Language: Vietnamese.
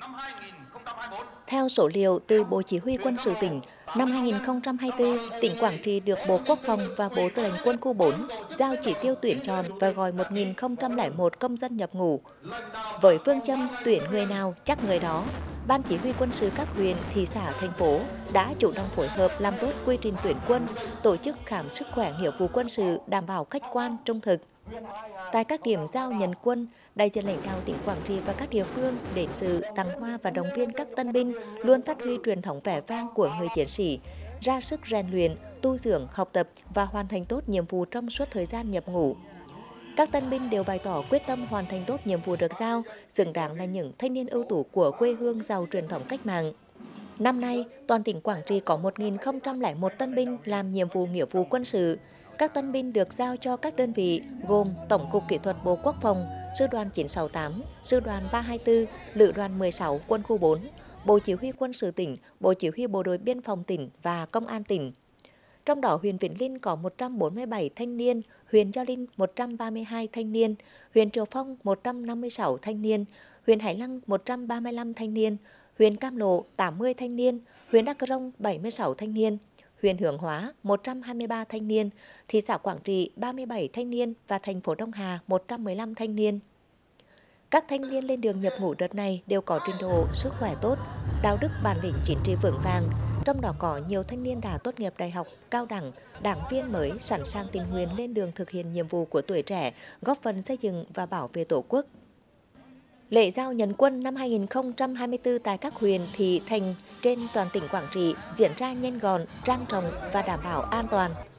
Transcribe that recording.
Theo số liệu từ Bộ Chỉ huy Quân sự tỉnh, năm 2024, tỉnh Quảng Trị được Bộ Quốc phòng và Bộ Tư lệnh Quân khu 4 giao chỉ tiêu tuyển chọn và gọi 1.001 công dân nhập ngũ. Với phương châm tuyển người nào chắc người đó, Ban Chỉ huy Quân sự các huyện, thị xã, thành phố đã chủ động phối hợp làm tốt quy trình tuyển quân, tổ chức khám sức khỏe nghĩa vụ quân sự đảm bảo khách quan, trung thực. Tại các điểm giao nhận quân, đại diện lãnh đạo tỉnh Quảng Trị và các địa phương đến dự, tặng hoa và động viên các tân binh luôn phát huy truyền thống vẻ vang của người chiến sĩ, ra sức rèn luyện, tu dưỡng, học tập và hoàn thành tốt nhiệm vụ trong suốt thời gian nhập ngũ. Các tân binh đều bày tỏ quyết tâm hoàn thành tốt nhiệm vụ được giao, xứng đáng là những thanh niên ưu tú của quê hương giàu truyền thống cách mạng. Năm nay, toàn tỉnh Quảng Trị có 1.001 tân binh làm nhiệm vụ nghĩa vụ quân sự. Các tân binh được giao cho các đơn vị gồm Tổng cục Kỹ thuật Bộ Quốc phòng, Sư đoàn 968, Sư đoàn 324, Lữ đoàn 16 Quân khu 4, Bộ Chỉ huy Quân sự tỉnh, Bộ Chỉ huy Bộ đội Biên phòng tỉnh và Công an tỉnh. Trong đó, huyện Vĩnh Linh có 147 thanh niên, huyện Gio Linh 132 thanh niên, huyện Triệu Phong 156 thanh niên, huyện Hải Lăng 135 thanh niên, huyện Cam Lộ 80 thanh niên, huyện Đắk Rông 76 thanh niên, huyện Hướng Hóa 123 thanh niên, thị xã Quảng Trị 37 thanh niên và thành phố Đông Hà 115 thanh niên. Các thanh niên lên đường nhập ngũ đợt này đều có trình độ sức khỏe tốt, đạo đức bản lĩnh chính trị vững vàng. Trong đó có nhiều thanh niên đã tốt nghiệp đại học, cao đẳng, đảng viên mới sẵn sàng tình nguyện lên đường thực hiện nhiệm vụ của tuổi trẻ, góp phần xây dựng và bảo vệ Tổ quốc. Lễ giao nhận quân năm 2024 tại các huyện, thị, thành trên toàn tỉnh Quảng Trị diễn ra nhanh gọn, trang trọng và đảm bảo an toàn.